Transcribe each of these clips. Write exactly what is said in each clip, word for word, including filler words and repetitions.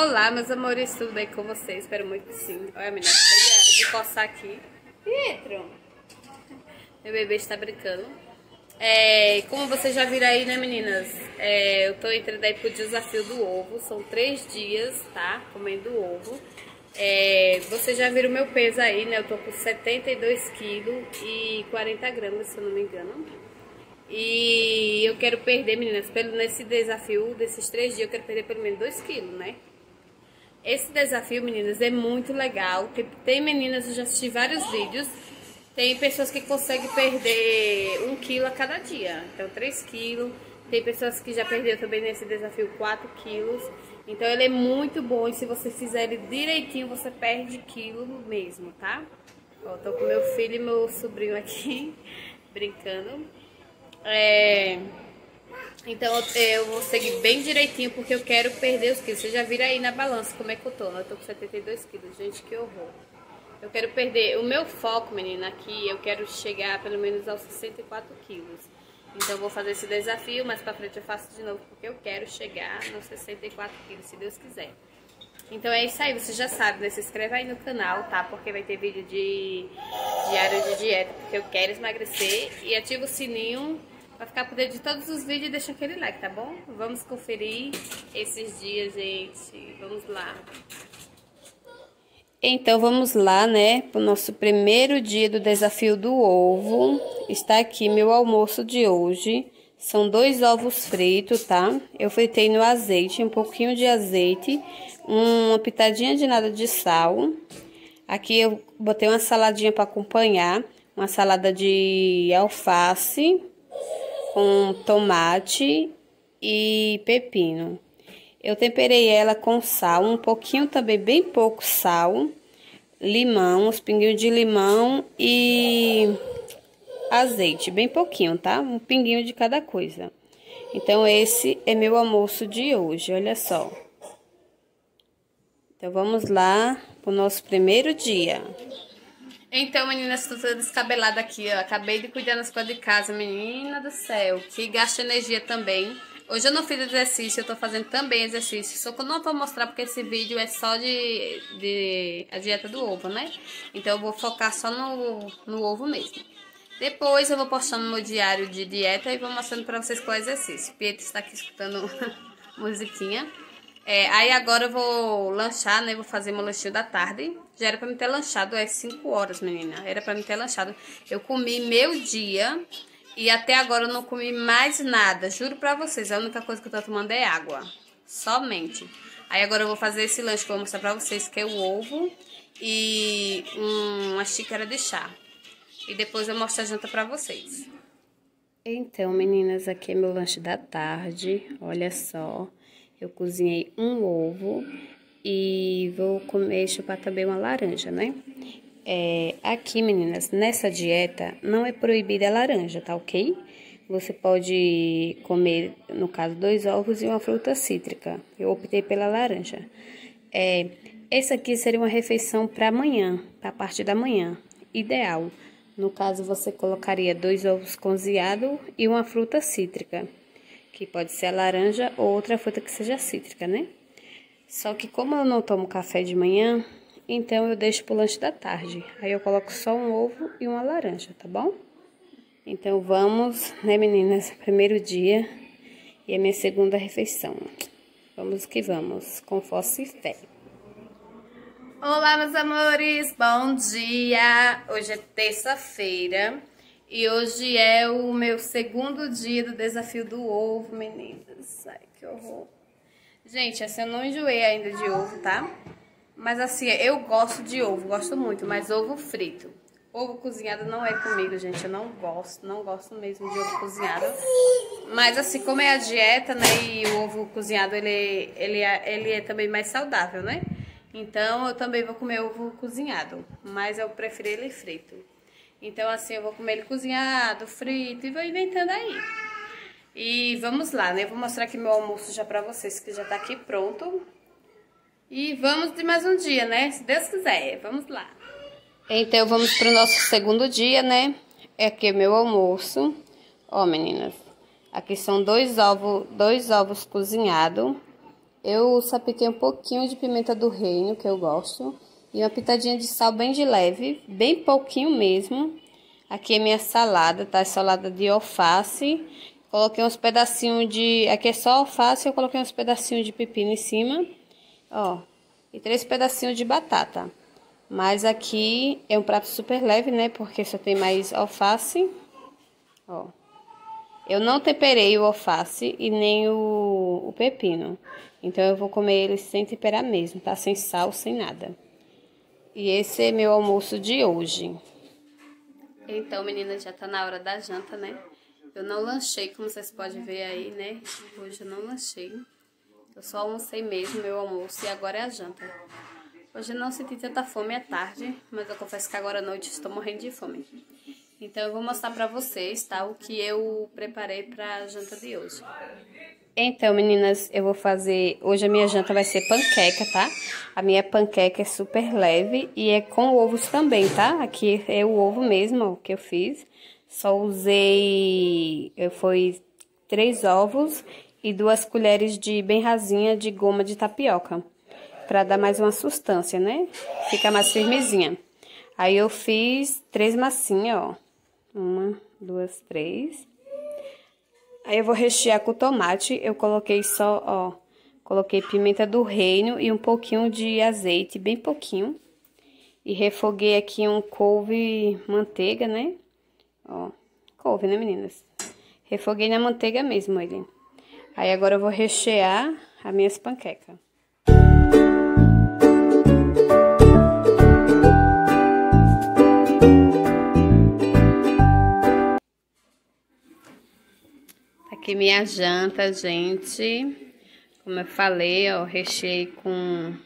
Olá, meus amores, tudo bem com vocês? Espero muito que sim. Olha, menina, acabei de coçar aqui. Pietro! Meu bebê está brincando. É, como vocês já viram aí, né, meninas? É, eu tô entrando aí pro desafio do ovo. São três dias, tá? Comendo ovo. É, vocês já viram o meu peso aí, né? Eu tô com setenta e dois quilos e quarenta gramas, se eu não me engano. E eu quero perder, meninas, pelo, nesse desafio desses três dias, eu quero perder pelo menos dois quilos, né? Esse desafio, meninas, é muito legal. Tem, tem meninas, eu já assisti vários vídeos. Tem pessoas que conseguem perder um quilo a cada dia. Então, três quilos. Tem pessoas que já perderam também nesse desafio quatro quilos. Então, ele é muito bom. E se você fizer ele direitinho, você perde quilo mesmo, tá? Ó, tô com meu filho e meu sobrinho aqui, brincando. É... Então eu vou seguir bem direitinho porque eu quero perder os quilos. Vocês já viram aí na balança como é que eu tô, né? Eu tô com setenta e dois quilos, gente, que horror. Eu quero perder, o meu foco, menina, aqui, eu quero chegar pelo menos aos sessenta e quatro quilos. Então eu vou fazer esse desafio, mas pra frente eu faço de novo porque eu quero chegar nos sessenta e quatro quilos, se Deus quiser. Então é isso aí, você já sabe, né? Se inscreve aí no canal, tá? Porque vai ter vídeo de diário de dieta, porque eu quero emagrecer. E ativa o sininho pra ficar por dentro de todos os vídeos e deixa aquele like, tá bom? Vamos conferir esses dias, gente. Vamos lá. Então vamos lá, né? Pro nosso primeiro dia do desafio do ovo. Está aqui meu almoço de hoje. São dois ovos fritos, tá? Eu fritei no azeite, um pouquinho de azeite, uma pitadinha de nada de sal. Aqui eu botei uma saladinha para acompanhar, uma salada de alface com tomate e pepino. Eu temperei ela com sal, um pouquinho também, bem pouco sal, limão, uns pinguinhos de limão e azeite, bem pouquinho, tá? Um pinguinho de cada coisa. Então, esse é meu almoço de hoje, olha só. Então, vamos lá pro nosso primeiro dia. Então, meninas, tô toda descabelada aqui, ó. Acabei de cuidar das coisas de casa, menina do céu. Que gasta energia também. Hoje eu não fiz exercício, eu tô fazendo também exercício. Só que eu não vou mostrar porque esse vídeo é só de, de a dieta do ovo, né? Então, eu vou focar só no, no ovo mesmo. Depois eu vou postando no meu diário de dieta e vou mostrando pra vocês qual é o exercício. O Pietro está aqui escutando musiquinha. É, aí agora eu vou lanchar, né? Vou fazer meu lanchinho da tarde. Já era pra me ter lanchado, é cinco horas, menina. Era pra me ter lanchado. Eu comi meu dia e até agora eu não comi mais nada. Juro pra vocês, a única coisa que eu tô tomando é água. Somente. Aí agora eu vou fazer esse lanche que eu vou mostrar pra vocês, que é o ovo e uma xícara de chá. E depois eu mostro a janta pra vocês. Então, meninas, aqui é meu lanche da tarde. Olha só. Eu cozinhei um ovo e vou comer, chupar também uma laranja, né? É, aqui, meninas, nessa dieta não é proibida a laranja, tá ok? Você pode comer, no caso, dois ovos e uma fruta cítrica. Eu optei pela laranja. É, essa aqui seria uma refeição para amanhã, para a parte da manhã, ideal. No caso, você colocaria dois ovos cozinhados e uma fruta cítrica, que pode ser a laranja ou outra fruta que seja cítrica, né? Só que como eu não tomo café de manhã, então eu deixo pro lanche da tarde. Aí eu coloco só um ovo e uma laranja, tá bom? Então vamos, né, meninas? Primeiro dia e a minha segunda refeição. Vamos que vamos, com força e fé. Olá, meus amores, bom dia! Hoje é terça-feira e hoje é o meu segundo dia do desafio do ovo, meninas. Ai, que horror! Gente, assim, eu não enjoei ainda de ovo, tá? Mas assim, eu gosto de ovo, gosto muito, mas ovo frito. Ovo cozinhado não é comigo, gente, eu não gosto, não gosto mesmo de ovo cozinhado. Mas assim, como é a dieta, né, e o ovo cozinhado, ele, ele, é, ele é também mais saudável, né? Então, eu também vou comer ovo cozinhado, mas eu prefiro ele frito. Então, assim, eu vou comer ele cozinhado, frito e vou inventando aí. E vamos lá, né? Eu vou mostrar aqui meu almoço já pra vocês, que já tá aqui pronto. E vamos de mais um dia, né? Se Deus quiser, vamos lá. Então, vamos pro nosso segundo dia, né? É aqui meu almoço. Ó, meninas, aqui são dois ovos, dois ovos cozinhados. Eu salpiquei um pouquinho de pimenta do reino, que eu gosto. E uma pitadinha de sal bem de leve, bem pouquinho mesmo. Aqui é minha salada, tá? Salada de alface. Coloquei uns pedacinhos de... Aqui é só alface, eu coloquei uns pedacinhos de pepino em cima. Ó, e três pedacinhos de batata. Mas aqui é um prato super leve, né? Porque só tem mais alface. Ó. Eu não temperei o alface e nem o, o pepino. Então, eu vou comer ele sem temperar mesmo, tá? Sem sal, sem nada. E esse é meu almoço de hoje. Então, meninas, já tá na hora da janta, né? Eu não lanchei, como vocês podem ver aí, né? Hoje eu não lanchei. Eu só almocei mesmo, meu almoço, e agora é a janta. Hoje eu não senti tanta fome à tarde, mas eu confesso que agora à noite estou morrendo de fome. Então, eu vou mostrar pra vocês, tá? O que eu preparei pra janta de hoje. Então, meninas, eu vou fazer... Hoje a minha janta vai ser panqueca, tá? A minha panqueca é super leve e é com ovos também, tá? Aqui é o ovo mesmo, ó, que eu fiz. Só usei... Eu Foi três ovos e duas colheres de bem rasinha de goma de tapioca. Pra dar mais uma sustância, né? Fica mais firmezinha. Aí eu fiz três massinhas, ó. Uma, duas, três. Aí eu vou rechear com tomate. Eu coloquei só, ó. Coloquei pimenta do reino e um pouquinho de azeite, bem pouquinho. E refoguei aqui um couve manteiga, né? Ó, couve, né, meninas? Refoguei na manteiga mesmo ele. Aí agora eu vou rechear as minhas panquecas. Aqui minha janta, gente. Como eu falei, ó, recheei com,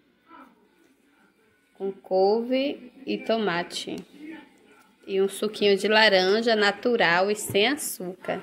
com couve e tomate. E um suquinho de laranja natural e sem açúcar.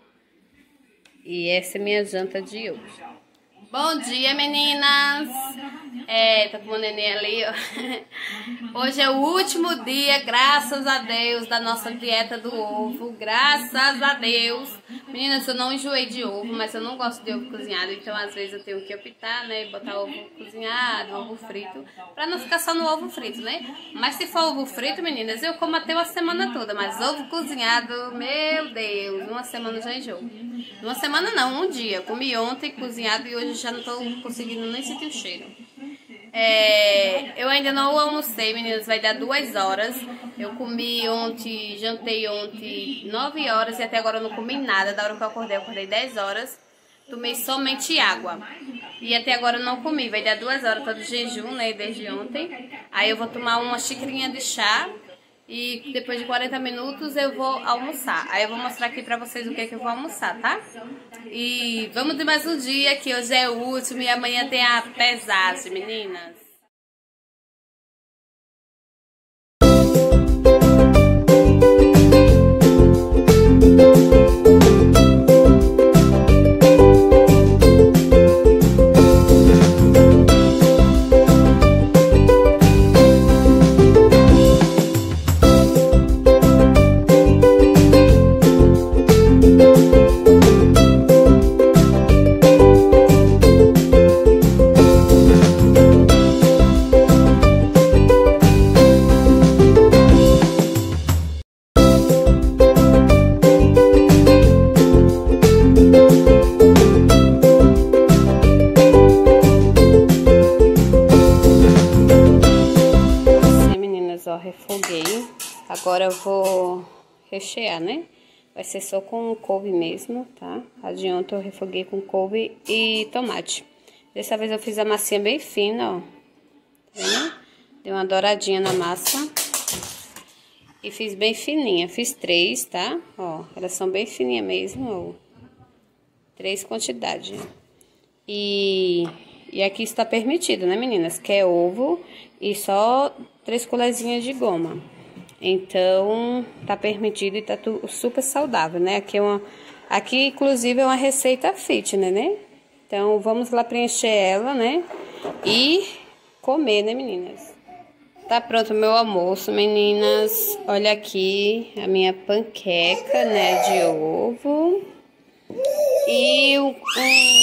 E essa é minha janta de hoje. Bom dia, meninas! É, tá com o neném ali, ó. Hoje é o último dia, graças a Deus, da nossa dieta do ovo. Graças a Deus. Meninas, eu não enjoei de ovo, mas eu não gosto de ovo cozinhado. Então, às vezes, eu tenho que optar, né? Botar ovo cozinhado, ovo frito. Pra não ficar só no ovo frito, né? Mas se for ovo frito, meninas, eu como até uma semana toda. Mas ovo cozinhado, meu Deus, uma semana eu já enjoo. Uma semana não, um dia. Comi ontem cozinhado e hoje já não tô conseguindo nem sentir o cheiro. É, eu ainda não almocei, meninas, vai dar duas horas. Eu comi ontem, jantei ontem nove horas e até agora eu não comi nada. Da hora que eu acordei, eu acordei dez horas. Tomei somente água. E até agora eu não comi, vai dar duas horas, tô de jejum, né, desde ontem. Aí eu vou tomar uma xicrinha de chá. E depois de quarenta minutos eu vou almoçar. Aí eu vou mostrar aqui pra vocês o que é que eu vou almoçar, tá? E vamos de mais um dia, que hoje é o último e amanhã tem a pesagem, meninas. Ó, refoguei. Agora eu vou rechear, né? Vai ser só com couve mesmo, tá? A de ontem eu refoguei com couve e tomate. Dessa vez eu fiz a massinha bem fina, ó. Tá vendo? Dei uma douradinha na massa. E fiz bem fininha. Fiz três, tá? Ó, elas são bem fininhas mesmo, ó. Três quantidades. E... E aqui está permitido, né, meninas? Que é ovo e só três colherzinhas de goma. Então, tá permitido e tá tudo super saudável, né? Aqui, é uma, aqui, inclusive, é uma receita fitness, né? Então, vamos lá preencher ela, né? E comer, né, meninas? Tá pronto o meu almoço, meninas. Olha aqui a minha panqueca, né, de ovo. E um... um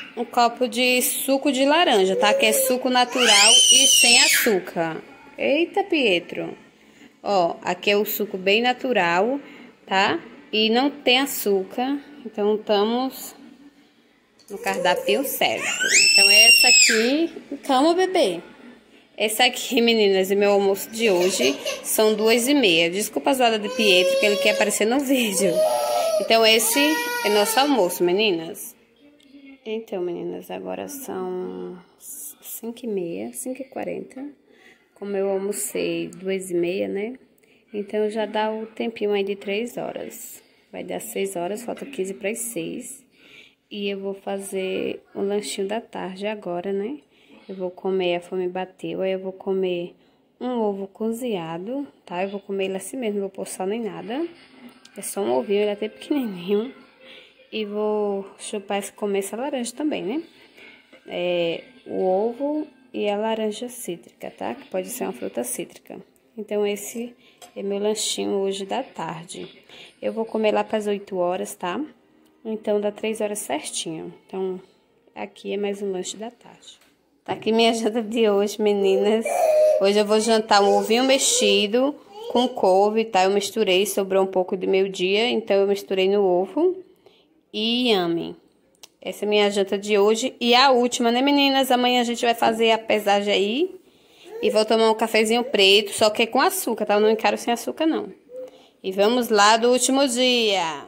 um copo de suco de laranja, tá? Que é suco natural e sem açúcar. Eita, Pietro. Ó, aqui é o suco bem natural, tá? E não tem açúcar, então estamos no cardápio certo. Então, essa aqui... Calma, bebê. Essa aqui, meninas, é meu almoço de hoje. São duas e meia. Desculpa a zoada de Pietro, que ele quer aparecer no vídeo. Então, esse é nosso almoço, meninas. Então, meninas, agora são cinco e meia, cinco e quarenta. Como eu almocei duas e meia, né? Então, já dá o tempinho aí de três horas. Vai dar seis horas, falta quinze para as seis. E eu vou fazer o lanchinho da tarde agora, né? Eu vou comer, a fome bateu, aí eu vou comer um ovo cozinhado, tá? Eu vou comer ele assim mesmo, não vou pôr sal nem nada. É só um ovinho, ele é até pequenininho. E vou chupar e comer essa laranja também, né? É, o ovo e a laranja cítrica, tá? Que pode ser uma fruta cítrica. Então, esse é meu lanchinho hoje da tarde. Eu vou comer lá para as oito horas, tá? Então, dá três horas certinho. Então, aqui é mais um lanche da tarde. Tá aqui minha janta de hoje, meninas. Hoje eu vou jantar um ovinho mexido com couve, tá? Eu misturei, sobrou um pouco do meu dia, então eu misturei no ovo. E yummy. Essa é a minha janta de hoje. E a última, né, meninas? Amanhã a gente vai fazer a pesagem aí. E vou tomar um cafezinho preto, só que é com açúcar, tá? Eu não encaro sem açúcar, não. E vamos lá do último dia.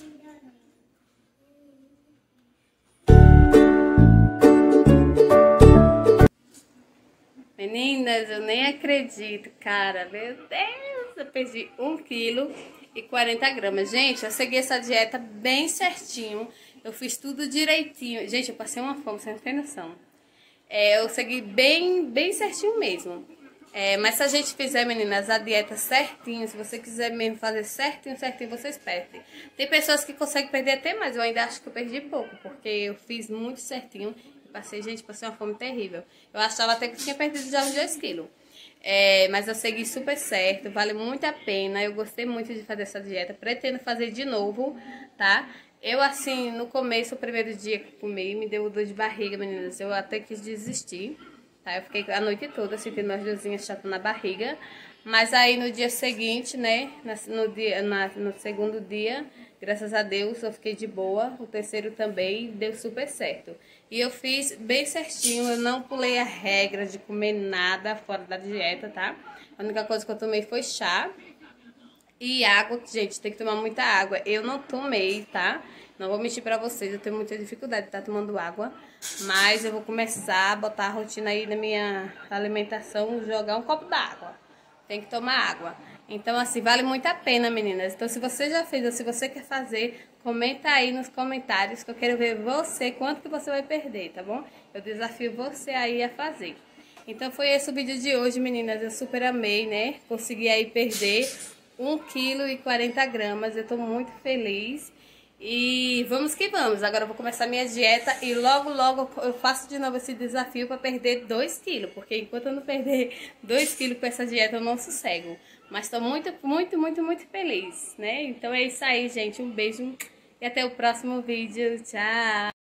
Meninas, eu nem acredito, cara. Meu Deus, eu perdi um quilo e quarenta gramas. Gente, eu segui essa dieta bem certinho. Eu fiz tudo direitinho. Gente, eu passei uma fome, você não tem noção. É, eu segui bem, bem certinho mesmo. É, mas se a gente fizer, meninas, a dieta certinho, se você quiser mesmo fazer certinho, certinho, vocês perdem. Tem pessoas que conseguem perder até mais. Eu ainda acho que eu perdi pouco, porque eu fiz muito certinho. Passei, gente, passei uma fome terrível. Eu achava até que tinha perdido já uns dois quilos. É, mas eu segui super certo, vale muito a pena. Eu gostei muito de fazer essa dieta. Pretendo fazer de novo, tá? Eu, assim, no começo, o primeiro dia que comi, me deu dor de barriga, meninas. Eu até quis desistir, tá? Eu fiquei a noite toda sentindo umas dorzinhas chatas na barriga. Mas aí, no dia seguinte, né? No, dia, na, no segundo dia, graças a Deus, eu fiquei de boa. O terceiro também deu super certo. E eu fiz bem certinho, eu não pulei a regra de comer nada fora da dieta, tá? A única coisa que eu tomei foi chá e água, que, gente, tem que tomar muita água. Eu não tomei, tá? Não vou mentir pra vocês, eu tenho muita dificuldade de estar tomando água. Mas eu vou começar a botar a rotina aí na minha alimentação, jogar um copo d'água. Tem que tomar água. Então, assim, vale muito a pena, meninas. Então, se você já fez ou se você quer fazer, comenta aí nos comentários que eu quero ver você, quanto que você vai perder, tá bom? Eu desafio você aí a fazer. Então, foi esse o vídeo de hoje, meninas. Eu super amei, né? Consegui aí perder um quilo e quarenta gramas. Eu tô muito feliz. E vamos que vamos. Agora eu vou começar minha dieta e logo, logo eu faço de novo esse desafio para perder dois quilos. Porque enquanto eu não perder dois quilos com essa dieta, eu não sossego. Mas tô muito, muito, muito, muito feliz, né? Então é isso aí, gente. Um beijo e até o próximo vídeo. Tchau!